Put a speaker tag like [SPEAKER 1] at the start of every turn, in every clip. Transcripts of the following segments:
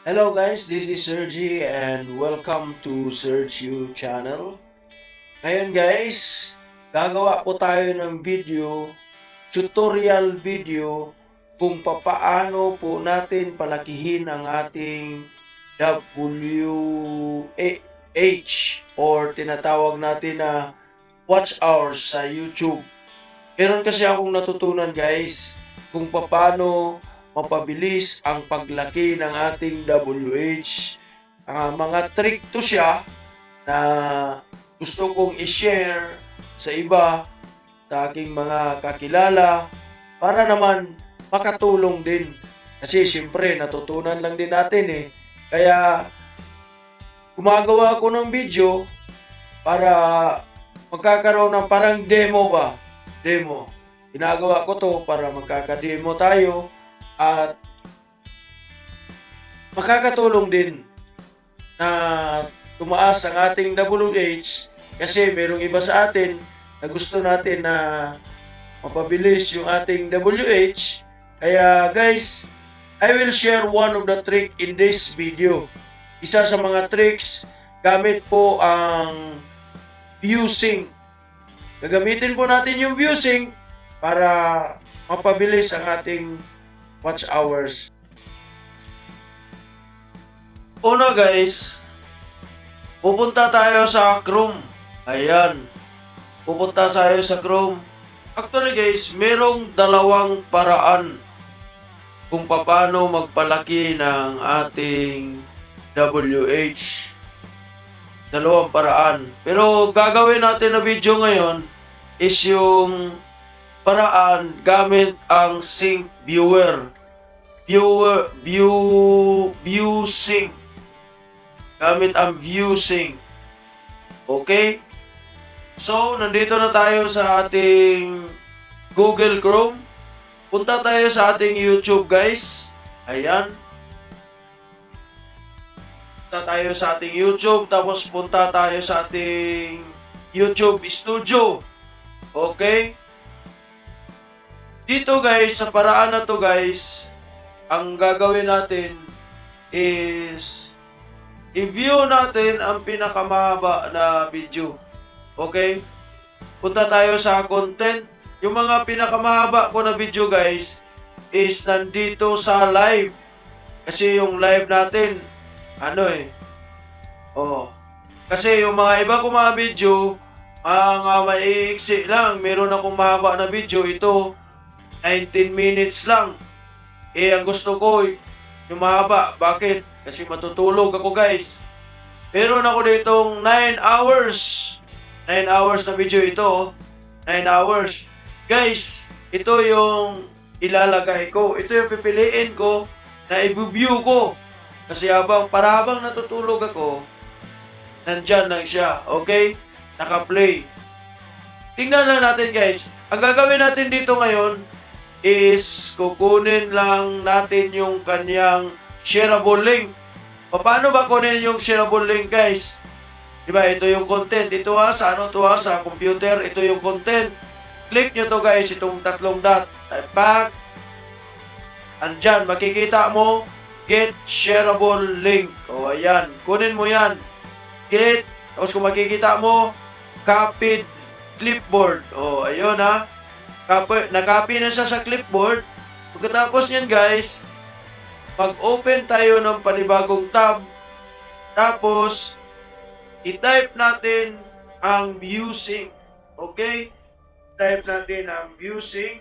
[SPEAKER 1] Hello guys, this is Sergi and welcome to Sergi channel. Ngayon guys, gagawa po tayo ng tutorial video kung papaano po natin palakihin ang ating WH or tinatawag natin na watch hours sa YouTube. Meron kasi akong natutunan guys kung paano mapabilis ang paglaki ng ating WH. Mga trick to siya na gusto kong i-share sa iba, sa aking mga kakilala, para naman makatulong din. Kasi siyempre natutunan lang din natin eh. Kaya gumagawa ako ng video para magkakaroon ng parang demo ba? Demo. Ginagawa ko to para magkaka-demo tayo at makakatulong din na tumaas ang ating WH kasi merong iba sa atin na gusto natin na mapabilis yung ating WH. Kaya guys, I will share one of the trick in this video. Isa sa mga tricks, gamit po ang ViewSync. Gagamitin po natin yung ViewSync para mapabilis ang ating watch hours. Una guys, pupunta tayo sa Chrome. Ayan. Pupunta tayo sa Chrome. Actually guys, merong dalawang paraan kung paano magpalaki ng ating WH. Dalawang paraan. Pero gagawin natin na video ngayon is yung paraan gamit ang Sync Viewer. ViewSync. Gamit ang ViewSync. Okay? So, nandito na tayo sa ating Google Chrome. Punta tayo sa ating YouTube, guys. Ayan. Punta tayo sa ating YouTube. Tapos punta tayo sa ating YouTube Studio. Okay? Dito guys, sa paraan na to guys, ang gagawin natin is i-view natin ang pinakamahaba na video. Okay? Punta tayo sa content. Yung mga pinakamahaba ko na video guys is nandito sa live. Kasi yung live natin, kasi yung mga iba kong mga video, maiiksi lang. Meron akong mahaba na video. Ito, 19 minutes lang. Ang gusto ko, yung mahaba. Bakit? Kasi matutulog ako guys. Meron ako ditong 9 hours. 9 hours na video ito. 9 hours. Guys, ito yung ilalagay ko. Ito yung pipiliin ko na i-view ko. Kasi habang natutulog ako, nandyan lang siya. Okay? Naka-play. Tingnan lang natin guys. Ang gagawin natin dito ngayon is kukunin lang natin yung kanyang shareable link. Paano ba kunin yung shareable link guys? Diba, ito yung content. Ito sa computer, ito yung content. Click nyo to guys, itong tatlong dot. Type back. Andyan, makikita mo, get shareable link. O ayan, kunin mo yan. Click. Tapos kung makikita mo, copied clipboard. O ayun ha. Nakopy na siya sa clipboard. Pagkatapos niyan guys, mag-open tayo ng panibagong tab. Tapos, i-type natin ang ViewSync. Okay? Type natin ang ViewSync.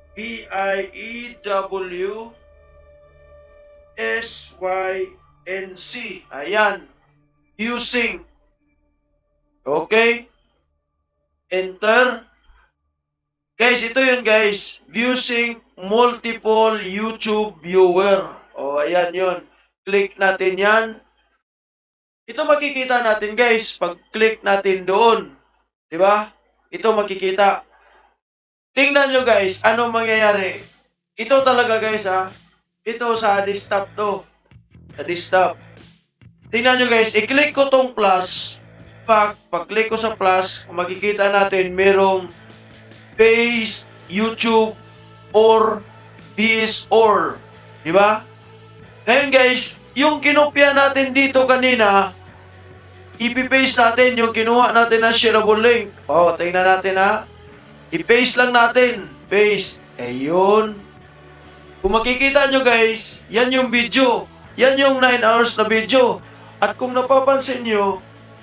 [SPEAKER 1] ViewSync. Ayan. ViewSync. Okay? Enter. Guys, ito yun guys. ViewSync multiple YouTube viewer. O, ayan yun. Click natin yan. Ito makikita natin guys. Pag click natin doon. Diba? Ito makikita. Tingnan nyo guys. Anong mangyayari? Ito talaga guys ha. Ito sa desktop to. Sa desktop. Tingnan nyo guys. I-click ko tong plus. Pag-click ko sa plus, makikita natin merong Paste YouTube or this or. Diba? Ngayon guys, yung kinopya natin dito kanina, ipipaste natin yung kinuha natin na shareable link. O, tingnan natin ha. I-paste lang natin. Paste. Ayun. Kung makikita nyo guys, yan yung video. Yan yung 9 hours na video. At kung napapansin nyo,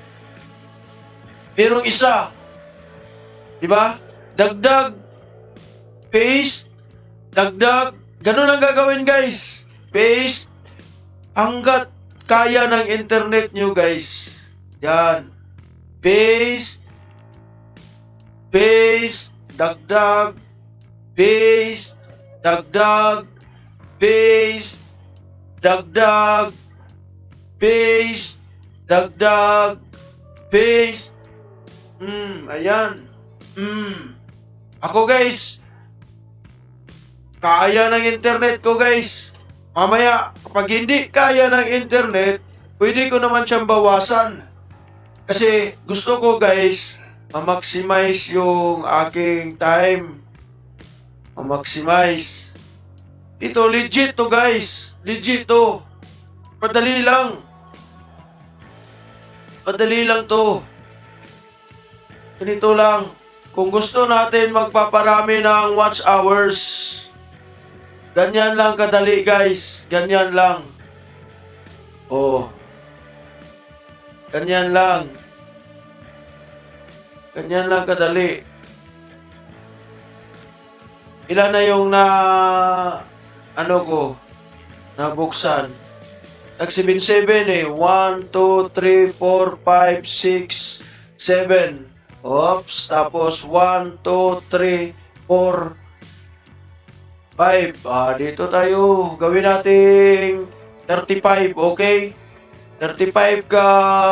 [SPEAKER 1] merong isa. Diba? Dagdag. Paste. Dagdag. Ganun ang gagawin guys. Paste. Hanggat kaya ng internet nyo guys. Yan. Paste. Paste. Dagdag. Paste. Dagdag. Paste. Dagdag. Paste. Dagdag. Paste. Ayan. Ako guys, kaya ng internet ko guys. Mamaya, kapag hindi kaya ng internet, pwede ko naman siyang bawasan. Kasi gusto ko guys, ma-maximize yung aking time. Ma-maximize. Ito, legit to guys. Legit to. Madali lang. Madali lang to. Ganito lang. Kung gusto natin magpaparami ng watch hours, ganyan lang kadali guys. Ganyan lang. Oh. Ganyan lang. Ganyan lang kadali. Ilan na yung nabuksan? Nag-77 eh. 1, 2, 3, 4, 5, 6, 7. Oops. Tapos 1, 2, 3, 4, 5. Dito tayo. Gawin natin 35. Okay? 35 ka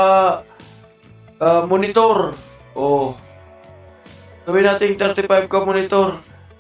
[SPEAKER 1] monitor. Oh. Gawin natin 35 ka monitor.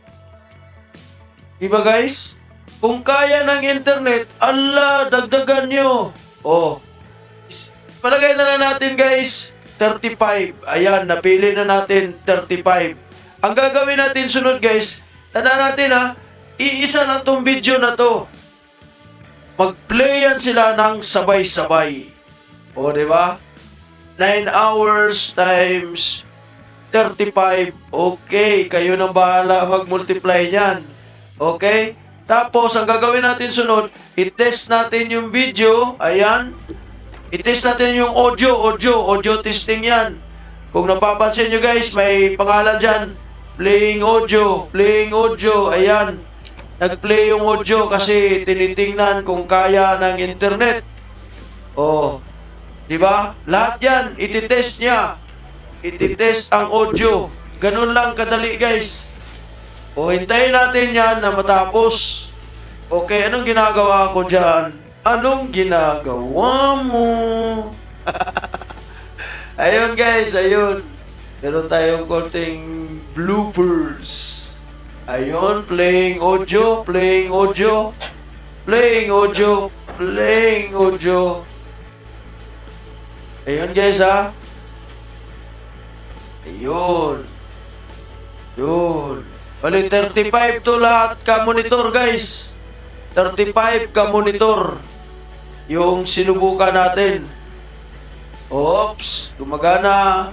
[SPEAKER 1] Diba guys? Kung kaya ng internet, ala, dagdagan nyo. Oh. Palagay na lang natin guys, 35. Ayan, napili na natin 35. Ang gagawin natin sunod guys, tandaan natin ha, iisa lang tong video na to. Mag-playan sila ng sabay-sabay. O, diba? 9 hours times 35. Okay, kayo nang bahala mag-multiply niyan. Okay? Tapos, ang gagawin natin sunod, i-test natin yung video. Ayan. I-test natin yung audio testing yan. Kung napapansin nyo guys, may pangalan dyan. Playing audio. Ayan. Nag-play yung audio kasi tinitingnan kung kaya ng internet. Oh. Diba? Lahat yan, iti-test niya. Iti-test ang audio. Ganun lang kadali guys. O, hintayin natin yan na matapos. Okay, anong ginagawa ko dyan? Anong ginagawa mo? Ayun guys, ayun. Meron tayong konting bloopers. Ayun, playing audio. Ayun guys ha. Ayun. Yun. Bali 35 to lahat ka monitor guys. 35 ka monitor. Yung sinubukan natin. Oops, gumagana.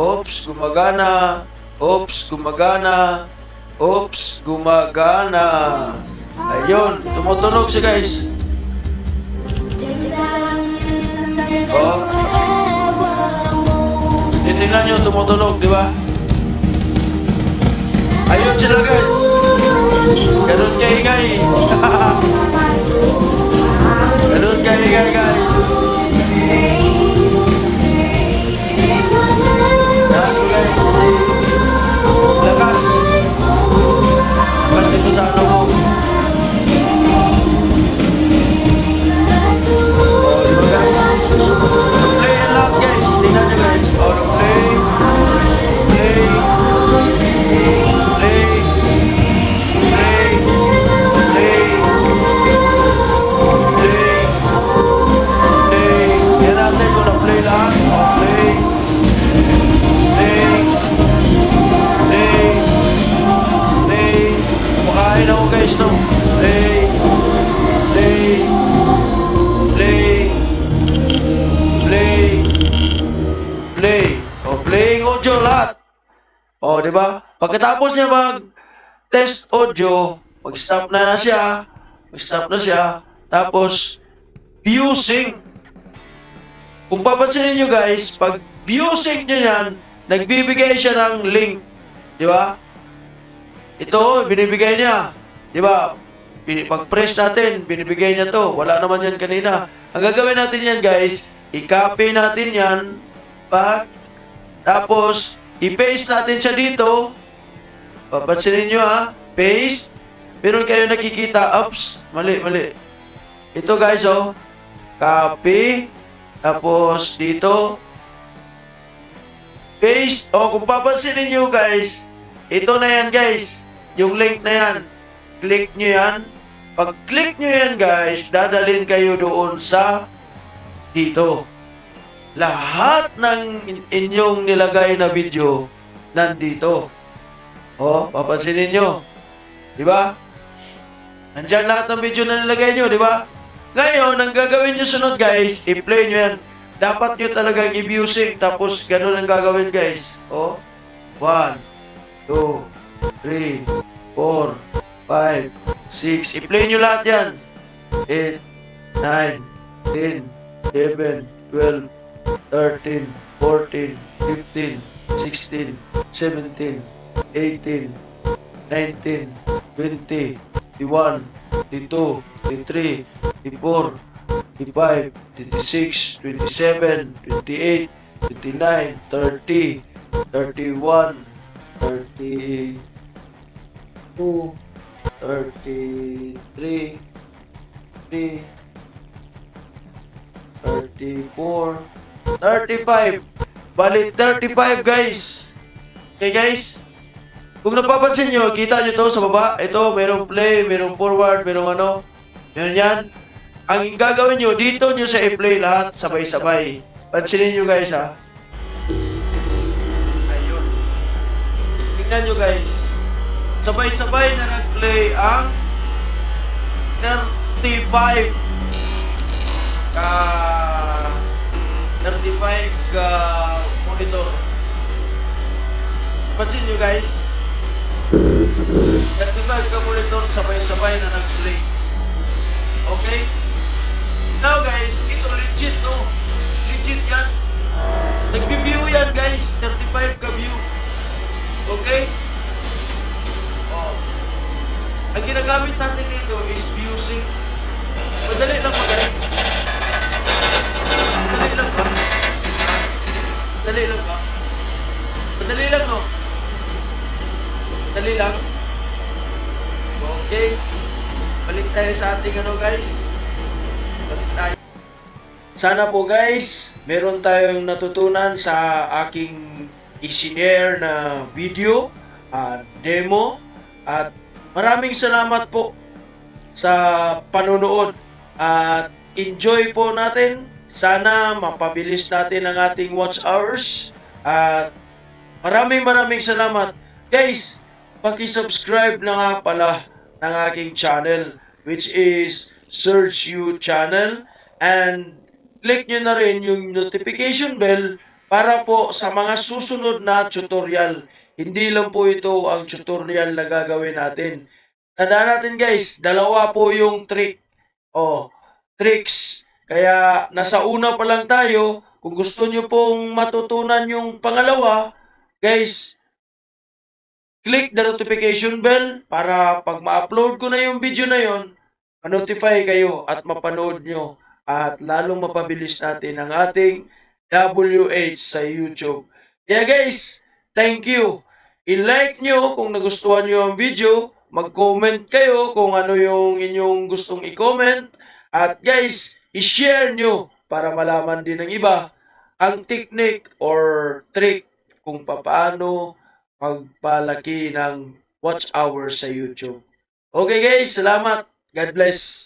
[SPEAKER 1] Ayun, tumutunog siya guys. Oh. Titingnan nyo, tumutunog, di ba? Ayun sila guys. Ganun kaingay. Ganun kaingay guys. Ganun guys. Kasi lakas. Lakas dito sa ano mo. Oh, diba guys? Play and loud guys. Tingnan nyo guys. Oh, play. O, di ba? Pagkatapos niya mag-test audio, mag-stop na siya. Mag-stop na siya. Tapos, viewsing. Kung papansinin nyo guys, pag viewsing nyo yan, nagbibigay siya ng link. Di ba? Ito, binibigay niya. Di ba? Pag-press natin, binibigay niya to. Wala naman yan kanina. Ang gagawin natin yan guys, i-copy natin yan. Tapos, i-paste natin siya dito. Papansinin nyo ha. Paste. Meron kayo nakikita. Oops. Mali. Ito guys oh. Copy. Tapos dito. Paste. O kung papansinin nyo guys. Ito na yan guys. Yung link na yan. Click nyo yan. Pag click nyo yan guys, dadalhin kayo doon sa dito. Lahat ng inyong nilagay na video nandito. O, papansinin nyo. Diba? Nandyan lahat ng video na nilagay nyo, diba? Ngayon, ang gagawin nyo sunod guys, i-play nyo yan. Dapat nyo talagang i-music, tapos ganun ang gagawin guys. O, 1, 2, 3, 4, 5, 6. I-play nyo lahat yan. 8, 9, 10, 11, 12, 13, 14, 15, 16, 17, 18, 19, 20, 21, 22, 23, 24, 25, 26, 27, 28, 29, 30, 31, 32, 33, 34, 35. Bali, 35 guys. Okay guys? Kung napapansin nyo, kita nyo to sa baba. Ito, merong play, merong forward, merong ano. Meron yan. Ang gagawin nyo, dito nyo sa i-play lahat, sabay-sabay. Pansinin nyo guys ha. Ayun. Tingnan nyo guys. Sabay-sabay na nag-play ang 35 monitor. Pansin nyo guys. 35 ka monitor, sabay-sabay na nag-play. Okay? Now guys, ito legit no. Legit yan. Nag-view yan guys. 35 ka view. Okay? Oh. Ang ginagamit natin dito is viewsing. Madali lang ba guys? Madali lang ba? Madali lang ba? Madali lang no? Madali lang. Okay. Balik tayo sa ating ano guys. Balik tayo. Sana po guys, meron tayong natutunan sa aking i-share na video at demo. At maraming salamat po sa panonood. At enjoy po natin. Sana mapabilis natin ang ating watch hours. At maraming salamat. Guys, paki-subscribe na nga pala ng aking channel, which is Search You Channel, and click nyo na rin yung notification bell para po sa mga susunod na tutorial. Hindi lang po ito ang tutorial na gagawin natin. Tandaan natin guys, dalawa po yung tricks. Kaya nasa una pa lang tayo. Kung gusto nyo pong matutunan yung pangalawa, guys, click the notification bell para pag ma-upload ko na yung video na yon, ma-notify kayo at mapanood nyo. At lalong mapabilis natin ang ating WH sa YouTube. Kaya guys, thank you. I-like nyo kung nagustuhan nyo ang video. Mag-comment kayo kung ano yung inyong gustong i-comment. At guys, i-share nyo para malaman din ng iba ang technique or trick kung paano pagpalaki ng watch hours sa YouTube. Okay guys, salamat. God bless.